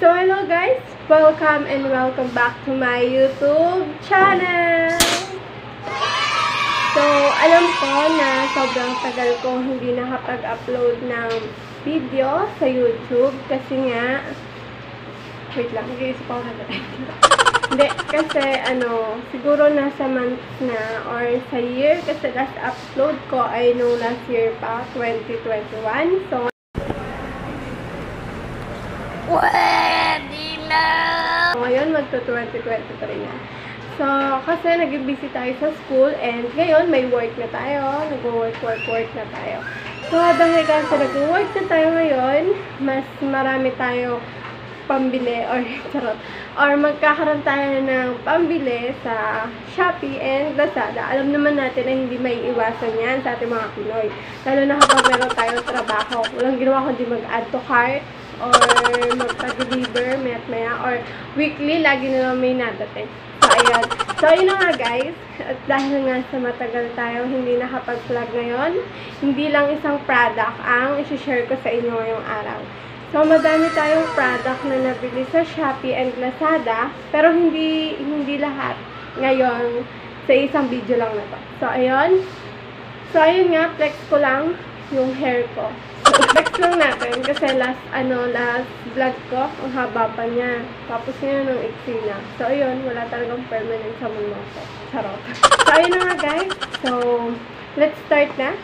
So, hello guys! Welcome and welcome back to my YouTube channel! So, alam ko na sobrang tagal ko hindi nakapag-upload ng video sa YouTube kasi nga wait lang, nag-iisip ako na hindi, kasi siguro nasa months na or sa year kasi last upload ko ay nung last year pa, 2021. So, ngayon, magto-2023 na. So, kasi nag-busy tayo sa school and ngayon, may work na tayo. Nag-work na tayo. So, dahil kasi nag-work na tayo ngayon, mas marami tayo pambili or magkakaroon tayo ng pambili sa Shopee and Lazada. Alam naman natin na hindi may iwasan yan sa ating mga Pinoy. Lalo na kapag meron tayong trabaho. Walang ginawa kundi mag-add to cart or magpa-deliver, maya or weekly, lagi na lang may nadating. So, ayan. So, ayun na nga guys. At dahil nga sa matagal tayo hindi nakapag-vlog ngayon, hindi lang isang product ang isi-share ko sa inyo ngayong araw. So, madami tayong product na nabili sa Shopee and Lazada, pero hindi lahat ngayon sa isang video lang na to. So, ayun. So, ayun nga, flex ko lang yung hair ko. Flex lang natin kasi last vlog ko, ang haba pa niya. Tapos ngayon ang iksi na. So, ayun, wala talagang permanent sa mundo ko. Charot. So, ayun na nga guys. So, let's start na.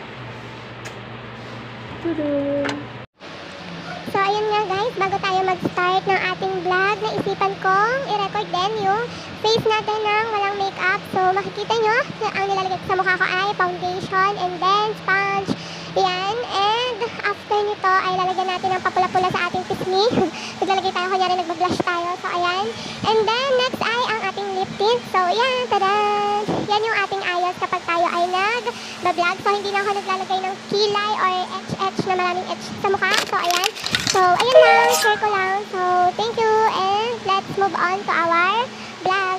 So, ayun nga guys, bago tayo mag-start ng ating vlog, naisipan kong i-record din yung face natin ng walang makeup. So, makikita nyo na ang nilalagay ko sa mukha ko ay foundation and then sponge. Yan. And after nito ay lalagyan natin ng papula-pula sa ating pisngi. Naglalagay tayo, kunyari nagba-blush tayo. So, ayan. And then, next ay ang ating lip tint. So, yan. Tada! Yan yung ating ayos kapag tayo ay nag-vlog. So, hindi na ako naglalagay ng kilay or etch na maraming etch sa mukha. So, ayan. So, ayun lang. Share ko lang. So, thank you. And let's move on to our vlog.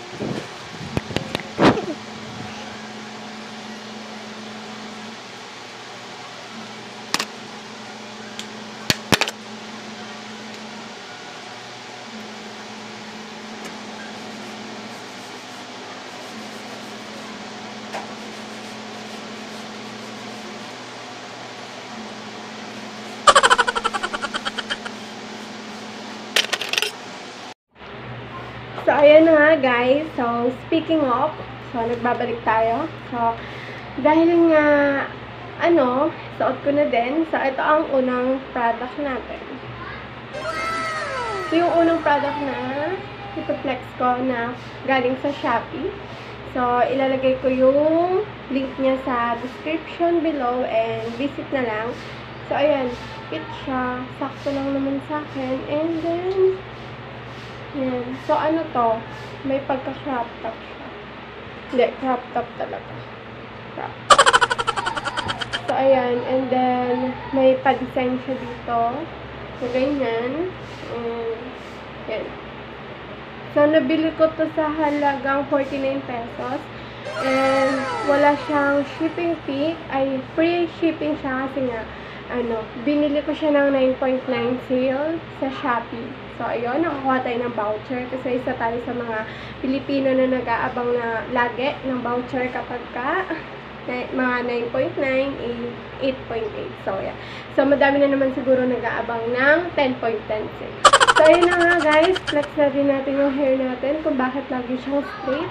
So, ayan na nga guys. So, speaking of, so, nagbabalik tayo. So, dahil nga, suot ko na din. So, ito ang unang product natin. So, yung unang product na ipaflex ko na galing sa Shopee. So, ilalagay ko yung link niya sa description below and visit na lang. So, ayan. Fit siya. Sakto lang naman sa akin. And then, yan. So, ano to? May pagka-crop top siya. Hindi, crop top talaga. Crop top. So, ayan. And then, may pa-design siya dito. So, ganyan. And, yan. So, nabili ko to sa halagang 49 pesos. And, wala siyang shipping fee. Ay, free shipping siya kasi nga, binili ko siya ng 9.9 sale sa Shopee. So, ayun, nakakuha tayo ng voucher kasi isa tayo sa mga Pilipino na nag-aabang na lagi ng voucher kapag mga 9.9, 8.8. So, yeah. So, madami na naman siguro nag-aabang ng 10.10 sale. So, ayun na nga guys. Flex natin yung hair natin kung bakit lagi siyang straight.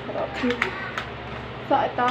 So, ito.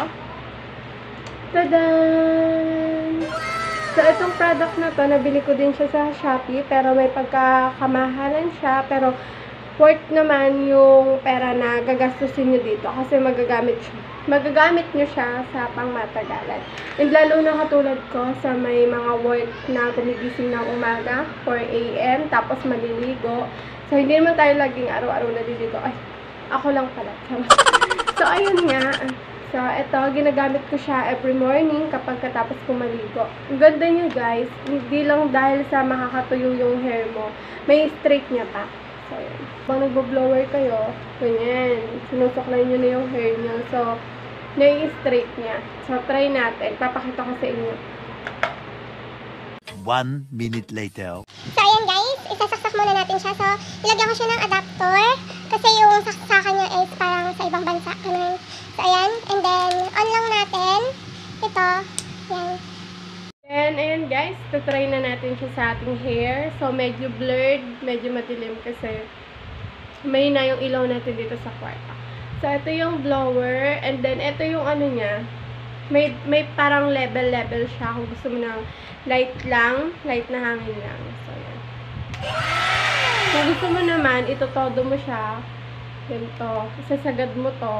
Tadaan! So, itong product na to, nabili ko din siya sa Shopee, pero may pagkakamahalan siya, pero worth naman yung pera na gagastusin nyo dito kasi magagamit nyo siya sa pangmatagalan. And lalo na katulad ko sa may mga work na gumigising ng umaga, 4 AM, tapos maliligo. So, hindi naman tayo laging araw-araw naliligo. Ay, ako lang pala. So, ayun nga. So, ito, ginagamit ko siya every morning kapag katapos ko maligo. Ang ganda niya guys, hindi lang dahil sa makakatuyo yung hair mo, may straight niya pa. So, yun. Kung nagbo-blower kayo, ganyan, sinusuklay nyo na yung hair nyo. So, nai-straight niya. So, try natin. Papakita ko sa inyo. 1 minute later. So, ayan guys, isasaksak muna natin siya. So, ilagyan ko siya ng adapter kasi yung saksakan niya is parang sa ibang bansa. Ganun. So, ayan. And then, on lang natin. Ito. Ayan. And ayan guys, tutry na natin siya sa ating hair. So, medyo blurred, medyo madilim kasi may na yung ilaw natin dito sa kwarto. So, ito yung blower. And then, ito yung ano niya. May parang level siya. Kung gusto mo ng light lang, light na hangin lang. So, yan. Kung gusto mo naman, itotodo mo siya. Ganito. Isasagad mo to.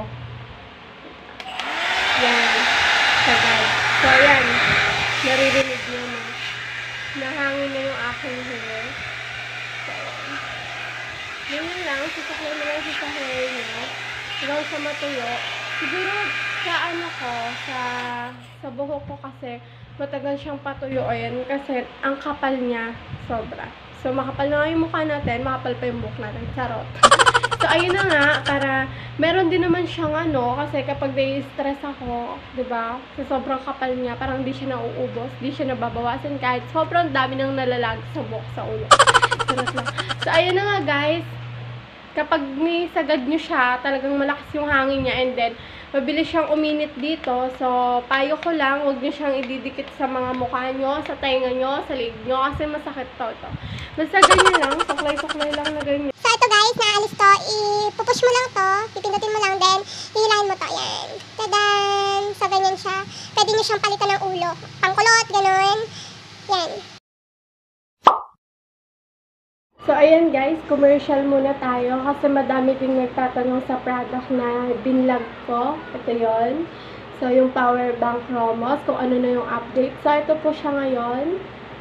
Yan. Sagad. So, yan. Naririnig nyo na. Nahangin na yung aking hair. So, yan. Ganyan lang. Sasaklay mo lang sa hair nyo. Hanggang sa matuyo. Siguro, sa ano ko, sa buhok ko kasi, matagal siyang patuyo. Ayan, kasi ang kapal niya, sobra. So, makapal na yung mukha natin, makapal pa yung buhok natin. Charot. So, ayun na nga, para, meron din naman siyang ano, kasi kapag na-stress ako, diba, sa sobrang kapal niya, parang di siya nauubos, di siya nababawasan, kahit sobrang dami nang nalalag sa buhok sa ulo. Charot lang. So, ayun na nga, guys. Kapag may sagad nyo siya, talagang malakas yung hangin niya, and then, mabilis siyang uminit dito. So, payo ko lang, huwag nyo siyang ididikit sa mga mukha nyo, sa tenga nyo, sa leg nyo, kasi masakit to. Basta ganyan lang, suklay-suklay lang na ganyan. So, ito guys, naalis to. Ipupush mo lang to, pipindutin mo lang, then, hihilahin mo to. Yan. Tadan! So, ganyan siya. Pwede nyo siyang palitan ng ulo. Pangkulot, ganun. Yan. So, ayan guys, commercial muna tayo kasi madami din nagtatanong sa product na binlog ko. Ito yon. So, yung power bank Romos, kung ano na yung update. So, ito po siya ngayon.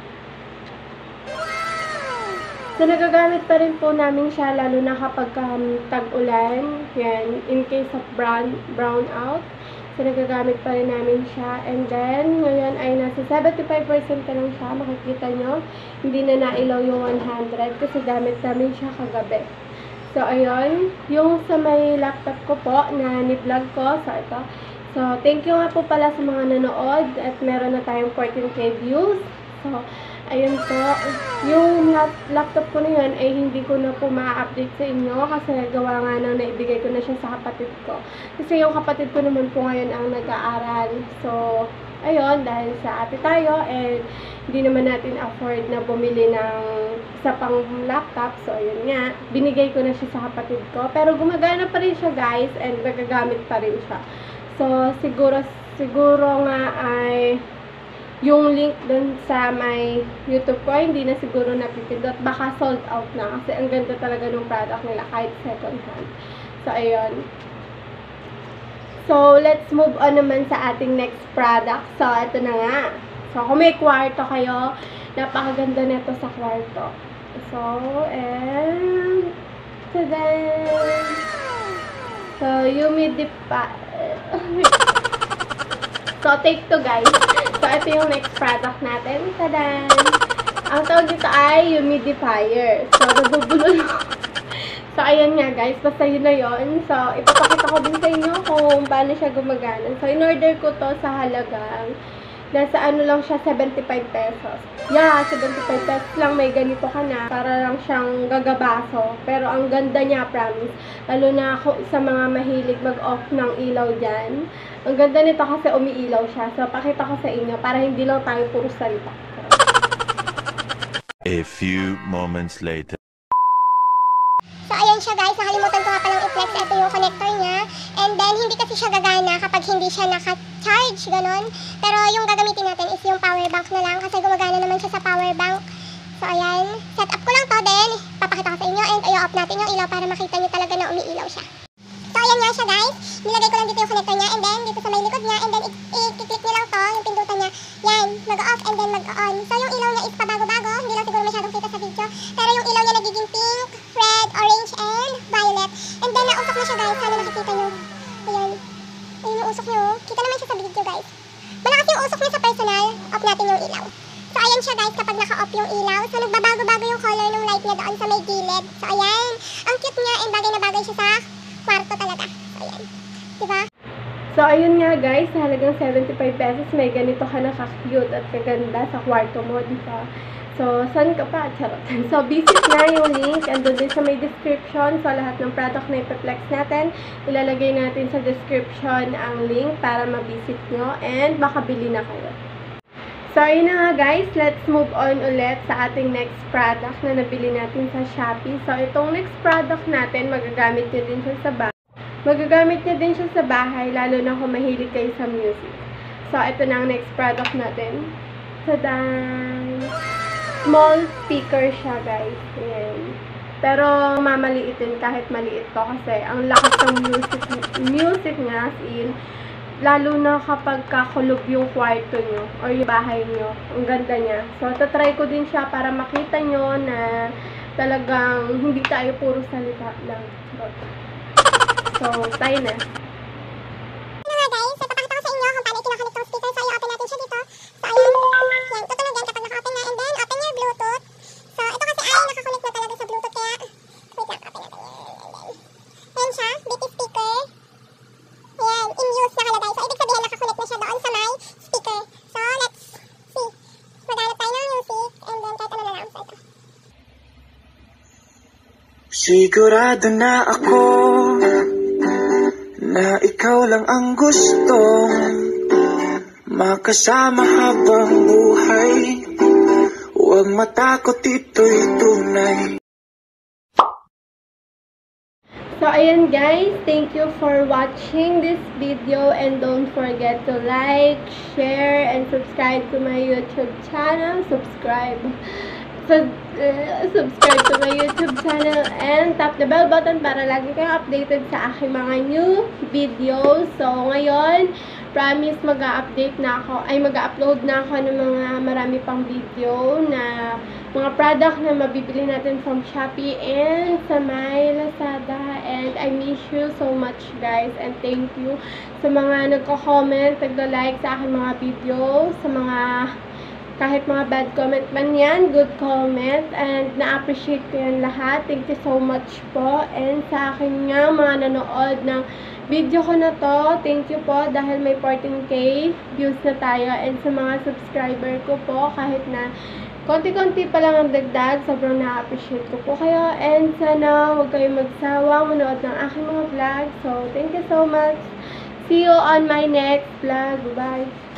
So, nagagamit pa rin po namin siya lalo na kapag tag-ulan. Yan, in case of brown out. So, nagagamit pa rin namin siya. And then, ngayon ay nasa 75% na lang siya. Makikita nyo, hindi na nailaw yung 100 kasi gamit namin siya kagabi. So, ayun. Yung sa may laptop ko po na ni-vlog ko. So, ito. So, thank you nga po pala sa mga nanood. At meron na tayong 14K views. So, ayun po. Yung laptop ko na yun ay hindi ko na po ma-update sa inyo kasi gawa nga nang naibigay ko na siya sa kapatid ko. Kasi yung kapatid ko naman po ngayon ang nag-aaral. So, ayun, dahil sa ate tayo and hindi naman natin afford na bumili ng isa pang laptop. So, ayun nga. Binigay ko na siya sa kapatid ko. Pero gumagana pa rin siya guys and nagagamit pa rin siya. So, siguro nga ay yung link dun sa may YouTube ko, hindi na siguro napipindot. Baka sold out na. Kasi ang ganda talaga ng product nila kahit second hand. So, ayun. So, let's move on naman sa ating next product. So, ito na nga. So, kung may kwarto kayo, napakaganda nito sa kwarto. So, and tada! So, humidifier. So, take to guys. So, ito yung next product natin. Tadan! Ang tawag dito ay humidifier. So, nabubulol ako. So, ayan nga guys. Basta yun na yun. So, ipapakita ko din sa inyo kung paano siya gumagana. So, in-order ko to sa halagang nasa ano lang siya, 75 pesos. Yeah, 75 pesos lang may ganito ka na. Para lang siyang gagabaso. Pero ang ganda niya, promise. Lalo na ako sa mga mahilig mag-off ng ilaw dyan. Ang ganda nito kasi umiilaw siya. So, pakita ko sa inyo para hindi lang tayo puro salita. A few moments later. So, ayan siya guys. Nakalimutan ko nga palang i-flex. Ito yung connector niya. And then, hindi kasi siya gagana kapag hindi siya naka-charge. Ganon. Pero yung gagamitin natin is yung power bank na lang. Kasi gumagana naman siya sa power bank. So, ayan. Set up ko lang to. Then, papakita ko sa inyo. And i-off natin yung ilaw para makita nyo talaga na umiilaw siya. So, ayan nga siya guys. Nilagay ko lang dito yung connector niya. And then, dito sa may likod niya. And then, i-click nyo lang to. Yung pindutan niya. Yan. Mag-off and then mag-on. So, yung ilaw niya is pabago-bago. Hindi lang siguro masyadong kita sa video. Pero yung ilaw niya nagiging pink, red, orange, and violet. And then, nausok na siya guys. Sana nakikita nyo. Ayan. Ayun yung usok niya. Kita naman siya sa video guys. Malakas yung usok niya sa personal. Off natin yung ilaw. So, ayan siya guys kapag naka-off yung ilaw. So, nagbabago-bago yung color ng light niya doon sa may gilid. So, ayan. Ang cute niya and bagay na bagay siya sa kwarto talaga. So, ayan. Diba? So, ayun nga guys, sa halagang 75 pesos, may ganito ka na ka-cute at kaganda sa kwarto mo, di ba? So, saan ka pa? Charot. So, visit nga yung link. Andun din sa may description. So, lahat ng product na ipaplex natin, ilalagay natin sa description ang link para ma-visit nyo and makabili na kayo. So, ayun na nga guys, let's move on ulit sa ating next product na nabili natin sa Shopee. So, itong next product natin, magagamit nyo din siya sa bahay. Lalo na kung mahilig kayo sa music. So, ito na ang next product natin. Tadan! Small speaker siya, guys. Ayan. Pero, mamaliitin kahit maliit to kasi ang lakas ng music nga, as in, lalo na kapag kakulog yung kwarto nyo or yung bahay nyo. Ang ganda niya. So, tatry ko din siya para makita nyo na talagang hindi tayo puro salita lang. So, tayo na. Ano nga guys, ipapakita ko sa inyo kung paano ikinakunik tong speaker. So, i-open natin siya dito. So, ayun. Yan, tutunog yan kapag naka-open na. And then, open your Bluetooth. So, ito kasi ay nakakunik na talaga sa Bluetooth. Kaya, wait lang, open natin yan. And then, yan siya, BT speaker. Yan, in use nakalagay. So, ibig sabihin nakakunik na siya doon sa my speaker. So, let's see. Maghanap tayo ng music. And then, kahit ano na lang. So, ito. Sigurado na ako na ikaw lang ang gustong makasama habang buhay. Huwag matakot, ito'y tunay. So, ayan guys, thank you for watching this video and don't forget to like, share, and subscribe to my YouTube channel. Subscribe to my YouTube channel and tap the bell button para lagi kayong updated sa aking mga new videos. So, ngayon, promise mag-upload na ako ng mga marami pang video na mga product na mabibili natin from Shopee and sa my Lazada. And I miss you so much guys and thank you sa mga nagko-comment, nagda-like sa aking mga video, sa mga kahit mga bad comment man yan, good comment, and na-appreciate ko yan lahat. Thank you so much po. And sa akin nga, mga nanood ng video ko na to, thank you po dahil may 14k views na tayo. And sa mga subscriber ko po, kahit na konti-konti pa lang ang dagdag, sobrang na-appreciate ko po kayo. And sana huwag kayong magsawang manood ng aking mga vlog. So, thank you so much. See you on my next vlog. Bye!